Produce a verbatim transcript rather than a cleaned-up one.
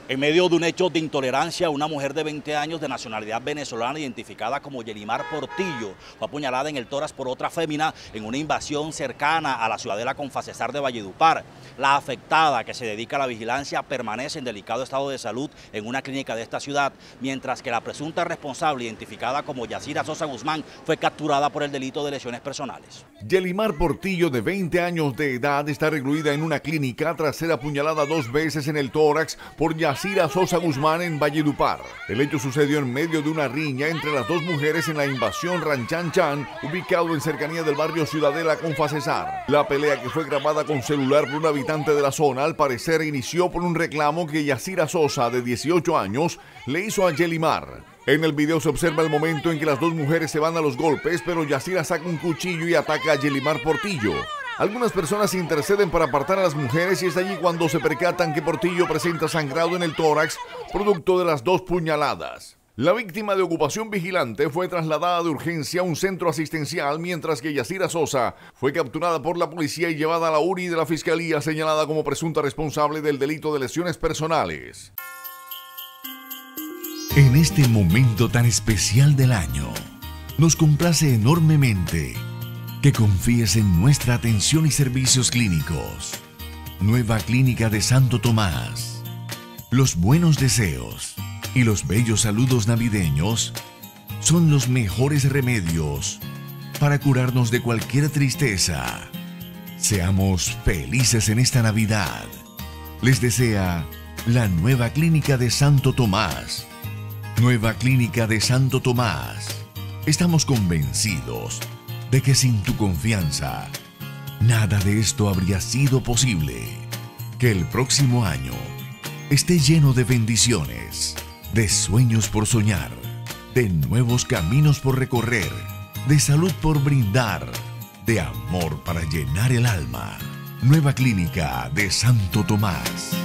En medio de un hecho de intolerancia, una mujer de veinte años de nacionalidad venezolana identificada como Yelimar Portillo fue apuñalada en el tórax por otra fémina en una invasión cercana a la ciudadela Confacesar de Valledupar. La afectada, que se dedica a la vigilancia, permanece en delicado estado de salud en una clínica de esta ciudad, mientras que la presunta responsable, identificada como Yacira Sosa Guzmán, fue capturada por el delito de lesiones personales. Yelimar Portillo, de veinte años de edad, está recluida en una clínica tras ser apuñalada dos veces en el tórax por Yacira Sosa Guzmán en Valledupar. El hecho sucedió en medio de una riña entre las dos mujeres en la invasión Ranchanchan, ubicado en cercanía del barrio Ciudadela Confacesar. La pelea, que fue grabada con celular por un habitante de la zona, al parecer inició por un reclamo que Yacira Sosa, de dieciocho años, le hizo a Yelimar. En el video se observa el momento en que las dos mujeres se van a los golpes, pero Yacira saca un cuchillo y ataca a Yelimar Portillo. Algunas personas interceden para apartar a las mujeres y es allí cuando se percatan que Portillo presenta sangrado en el tórax, producto de las dos puñaladas. La víctima, de ocupación vigilante, fue trasladada de urgencia a un centro asistencial, mientras que Yacira Sosa fue capturada por la policía y llevada a la U R I de la Fiscalía, señalada como presunta responsable del delito de lesiones personales. En este momento tan especial del año, nos complace enormemente que confíes en nuestra atención y servicios clínicos. Nueva Clínica de Santo Tomás. Los buenos deseos y los bellos saludos navideños son los mejores remedios para curarnos de cualquier tristeza. Seamos felices en esta Navidad. Les desea la Nueva Clínica de Santo Tomás. Nueva Clínica de Santo Tomás. Estamos convencidos de que sin tu confianza, nada de esto habría sido posible. Que el próximo año esté lleno de bendiciones, de sueños por soñar, de nuevos caminos por recorrer, de salud por brindar, de amor para llenar el alma. Nueva Clínica de Santo Tomás.